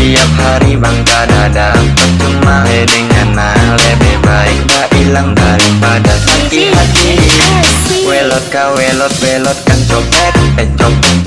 Tiap hari bangga dada, percuma dengan lebih baik gak hilang daripada sakit hati. Welot ka welot, belot kan copet, copet